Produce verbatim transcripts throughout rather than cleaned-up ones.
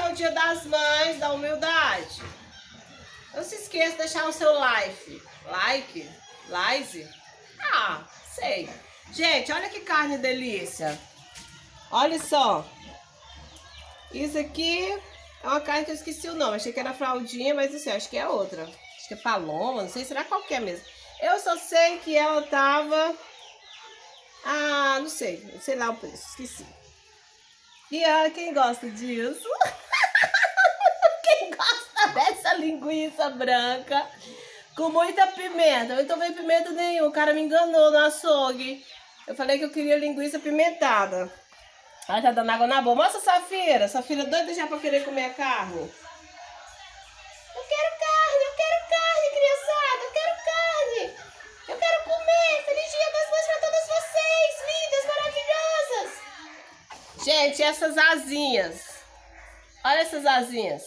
é o Dia das Mães, da humildade. Não se esqueça de deixar o seu like. Like? Like? Ah, sei. Gente, olha que carne delícia. Olha só. Isso aqui é uma carne que eu esqueci o nome. Achei que era fraldinha, mas não sei, acho que é outra. Acho que é paloma, não sei, será qual que é mesmo. Eu só sei que ela tava... Ah, não sei, não sei lá o preço, esqueci. E olha quem gosta disso. Quem gosta dessa linguiça branca com muita pimenta. Eu não tomei pimenta nenhuma, o cara me enganou no açougue. Eu falei que eu queria linguiça pimentada. Ela tá dando água na boca. Mostra a Safira. Safira doida já pra querer comer a carne. Eu quero carne, eu quero carne, criançada. Eu quero carne. Eu quero comer. Feliz Dia das Mães pra todas vocês, lindas, maravilhosas. Gente, essas asinhas. Olha essas asinhas.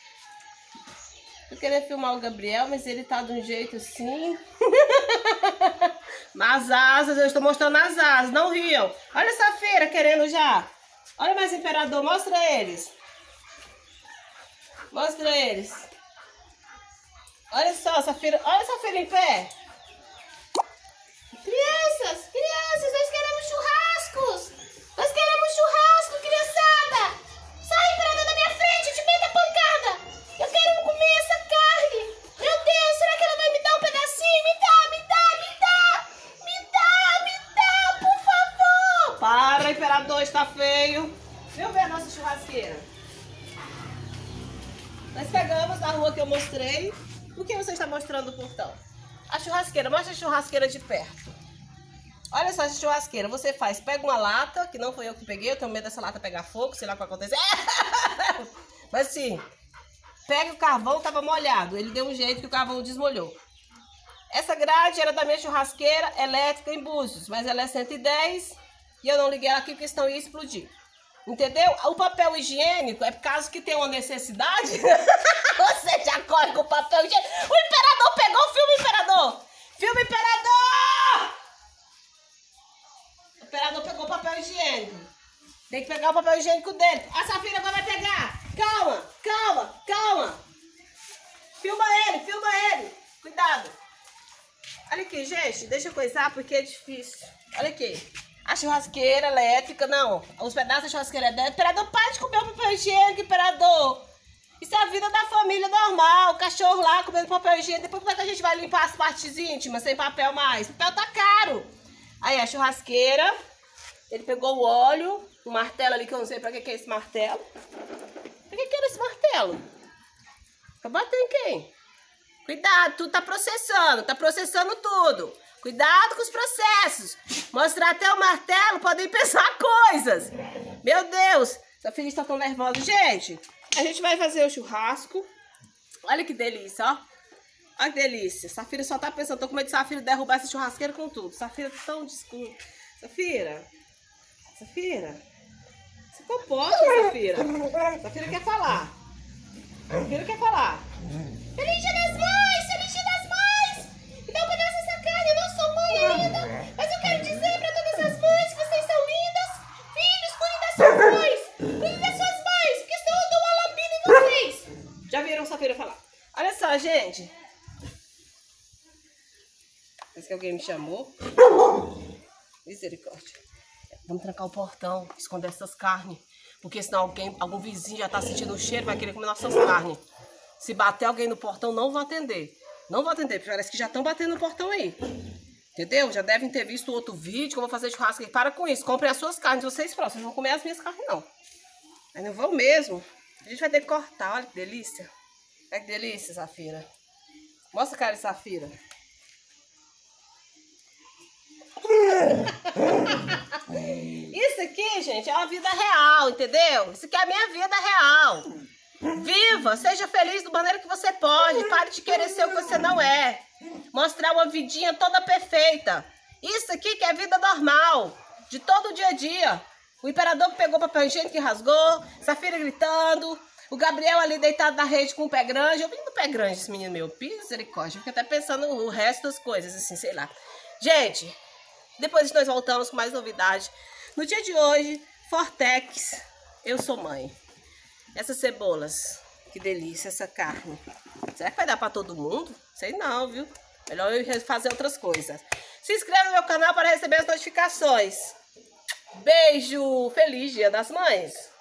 Eu queria filmar o Gabriel, mas ele tá de um jeito assim. Mas asas, eu estou mostrando as asas, não riam. Olha essa feira querendo já. Olha mais imperador, mostra eles. Mostra eles. Olha só, essa feira, olha essa feira em pé. Crianças, crianças, nós queremos churrascos. Nós queremos churrasco, criançada. Sai, imperador, da minha frente, eu te meto a pancada. Eu quero comer essa carne. Meu Deus, será que ela vai me dar um pedacinho? Me dá, me dá, me dá. Me dá, me dá, por favor. Para, imperador, está feio. Viu ver a nossa churrasqueira? Nós pegamos na rua que eu mostrei. Por que você está mostrando o portão? A churrasqueira, mostra a churrasqueira de perto. Olha só essa churrasqueira. Você faz, pega uma lata, que não foi eu que peguei, eu tenho medo dessa lata pegar fogo, sei lá o que vai acontecer. Mas assim, pega o carvão, tava molhado. Ele deu um jeito que o carvão desmolhou. Essa grade era da minha churrasqueira elétrica em Búzios, mas ela é cento e dez e eu não liguei ela aqui porque senão ia explodir. Entendeu? O papel higiênico é por causa que tem uma necessidade. Você já corre com o papel higiênico. O imperador pegou o filme, imperador. Filme, imperador. O imperador pegou o papel higiênico. Tem que pegar o papel higiênico dele. A Safira agora vai pegar. Calma, calma, calma. Filma ele, filma ele. Cuidado. Olha aqui, gente. Deixa eu coisar porque é difícil. Olha aqui. A churrasqueira elétrica, não. Os pedaços da churrasqueira elétrica. Imperador, para de comer o papel higiênico, imperador. Isso é a vida da família normal. O cachorro lá comendo papel higiênico. Depois como é que a gente vai limpar as partes íntimas sem papel mais? O papel tá caro. Aí a churrasqueira. Ele pegou o óleo. O martelo ali, que eu não sei pra que que é esse martelo. Pra que que era esse martelo? Pra bater em quem? Cuidado, tudo tá processando. Tá processando tudo. Cuidado com os processos. Mostrar até o martelo, podem pensar coisas. Meu Deus, essa filha está tão nervosa. Gente, a gente vai fazer o churrasco. Olha que delícia, ó. Olha que delícia. Safira só tá pensando, tô com medo de Safira derrubar essa churrasqueira com tudo. Safira tá tão desculpa. Safira, Safira, se comporta, Safira. Safira quer falar. Safira quer falar. Feliz Dia das Mães, feliz Dia das Mães. Me dá um pedaço dessa carne, eu não sou mãe ainda. Mas eu quero dizer pra todas as mães que vocês são lindas. Filhos, cuidem das suas mães. Cuidem das suas mães, porque senão eu dou uma lambida em vocês. Já viram Safira falar? Olha só, gente. Parece que alguém me chamou. Misericórdia. Vamos trancar o portão, esconder essas carnes. Porque senão alguém, algum vizinho já tá sentindo o cheiro, vai querer comer nossas carnes. Se bater alguém no portão, não vão atender. Não vão atender, porque parece que já estão batendo no portão aí. Entendeu? Já devem ter visto outro vídeo que eu vou fazer churrasco aqui. Para com isso, comprem as suas carnes, vocês próximos. Vocês não vão comer as minhas carnes, não. Mas não vão mesmo. A gente vai ter que cortar, olha que delícia. Olha que delícia, Safira. Mostra a cara de Safira. Isso aqui, gente, é uma vida real, entendeu? Isso aqui é a minha vida real. Viva, seja feliz da maneira que você pode. Pare de querer ser o que você não é. Mostrar uma vidinha toda perfeita. Isso aqui que é vida normal, de todo dia a dia. O imperador que pegou papel higiênico e rasgou, Safira gritando, o Gabriel ali deitado na rede com o pé grande. Eu vim do pé grande, esse menino meu. Misericórdia, fico até pensando o resto das coisas, assim, sei lá. Gente, depois nós voltamos com mais novidade. No dia de hoje, Fortex, eu sou mãe. Essas cebolas. Que delícia essa carne. Será que vai dar pra todo mundo? Sei não, viu? Melhor eu fazer outras coisas. Se inscreva no meu canal para receber as notificações. Beijo! Feliz Dia das Mães!